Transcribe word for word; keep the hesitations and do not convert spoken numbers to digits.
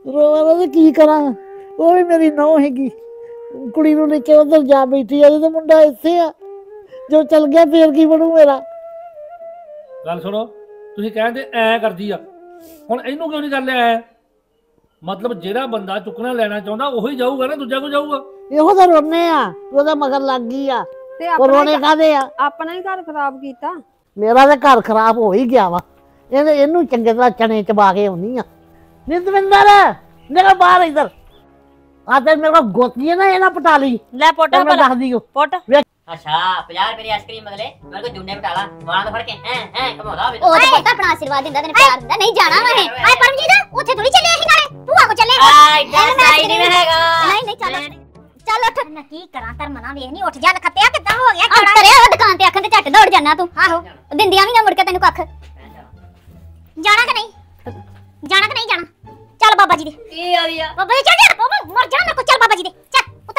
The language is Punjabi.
ਰੋਣਾ ਤੇ ਕੀ ਕਰਾਂ, ਉਹ ਵੀ ਮੇਰੀ ਨੌਂ ਹੈਗੀ, ਕੁੜੀ ਨੂੰ ਲੈ ਕੇ ਉਧਰ ਜਾ ਬੈਠੀ ਆ, ਜਦੋਂ ਮੁੰਡਾ ਇੱਥੇ ਆ, ਜੋ ਚਲ ਗਿਆ ਫੇਰ ਕੀ ਬਣੂ ਮੇਰਾ। ਗੱਲ ਸੁਣੋ, ਤੁਸੀਂ ਕਹਿੰਦੇ ਐ ਕਰਦੀ ਆ, ਹੁਣ ਇਹਨੂੰ ਕਿਉਂ ਨਹੀਂ ਕਰ ਲਿਆ ਐ? ਮਤਲਬ ਜਿਹੜਾ ਬੰਦਾ ਚੁੱਕਣਾ ਲੈਣਾ ਚਾਹੁੰਦਾ ਉਹੀ ਜਾਊਗਾ ਨਾ, ਦੂਜਾ ਕੋ ਜਾਊਗਾ? ਇਹੋ ਤਾਂ ਰੋਨੇ ਆ, ਉਹਦਾ ਮਗਰ ਲੱਗ ਗਈ ਆ, ਤੇ ਉਹ ਰੋਣੇ ਕਾਹਦੇ ਆ? ਆਪਣਾ ਹੀ ਘਰ ਖਰਾਬ ਕੀਤਾ। ਮੇਰਾ ਤਾਂ ਘਰ ਖਰਾਬ ਹੋ ਹੀ ਗਿਆ ਵਾ, ਇਹਨੇ ਇਹਨੂੰ ਚੰਗੇ ਤਰ੍ਹਾਂ ਚਣੇ ਚਬਾ ਕੇ ਆਉਣੀ ਆ। ਨਿਤਵਿੰਦਰ ਨਿਕਲ ਬਾਹਰ ਇੱਧਰ ਆ, ਤੇ ਮੇਰੇ ਕੋਲ ਗੋਤੀ ਹੈ ਨਾ, ਇਹ ਨਾ ਪਟਾ ਲਈ। ਲੈ ਪੁੱਟ ਮੈਂ ਦੱਸ ਦਿਓ ਪੁੱਟ। अच्छा पचास रुपए आइसक्रीम बदले मेरे को जूने बटाला वाला तो फड़ के हैं हैं कमादा भी ਉਹ ਤੇ ਪੁੱਤ ਆਪਣਾ ਆਸ਼ੀਰਵਾਦ ਦਿੰਦਾ ਤੈਨੂੰ ਪਿਆਰ ਦਿੰਦਾ। ਨਹੀਂ ਜਾਣਾ ਵਾ ਇਹ। ਹਾਏ ਪਰਮਜੀਤ ਉੱਥੇ ਥੋੜੀ ਚੱਲੇ ਅਸੀਂ ਨਾਲੇ ਭੂਆ ਕੋ ਚੱਲੇ। आ इधर साइड में हैगा। ਨਹੀਂ ਨਹੀਂ ਚੱਲ ਚੱਲ ਉੱਠ। ਮੈਂ ਕੀ ਕਰਾਂ ਧਰਮਨਾ ਵੇਖ ਨਹੀਂ ਉੱਠ ਜਾ ਨਖੱਤਿਆ ਕਿੱਦਾਂ ਹੋ ਗਿਆ ਕੜਾ। ਤੇਰੇ ਉਹ ਦੁਕਾਨ ਤੇ ਅੱਖਾਂ ਤੇ ਝੱਟ ਦੌੜ ਜਾਣਾ ਤੂੰ। ਆਹੋ ਦਿੰਦੀਆਂ ਵੀ ਨਾ ਮੁੜ ਕੇ ਤੈਨੂੰ ਕੱਖ। ਜਾਣਾ ਕਿ ਨਹੀਂ ਜਾਣਾ ਕਿ ਨਹੀਂ ਜਾਣਾ? ਚੱਲ ਬਾਬਾ ਜੀ ਦੇ ਕੀ ਆ ਗਿਆ ਬਾਬਾ ਜੀ ਚੱਲ ਜਾ ਬਾਬਾ ਮਰ ਜਾ ਨਾ ਕੁਛ